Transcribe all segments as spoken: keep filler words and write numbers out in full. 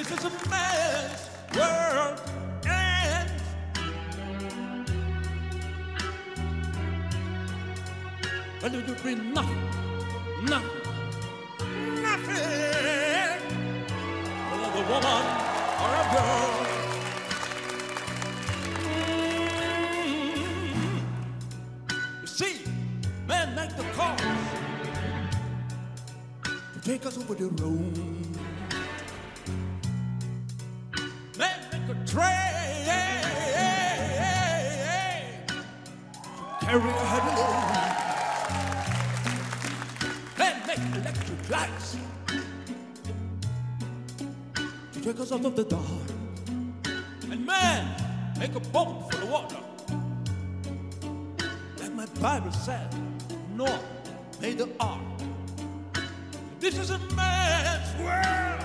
This is a man's world, and and it would be nothing, nothing, nothing without a woman or a girl. Mm. You see, men make the calls to take us over the road. Men make a train to carry a heavy load. Men make electric lights to take us out of the dark. And men make a boat for the water. Like my Bible said, Noah made the ark. This is a man's world.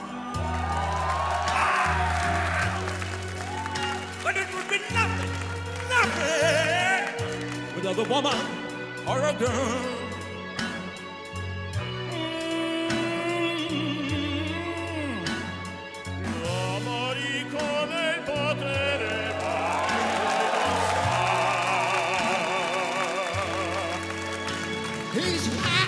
But it would be nothing, nothing without a woman or a girl. He's hot.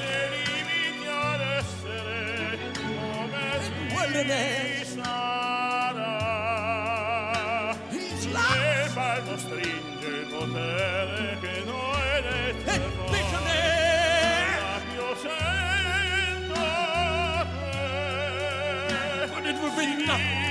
Wilderness. He's lost. Stringe il potere che noi detto. Io sento te. But it would be nothing.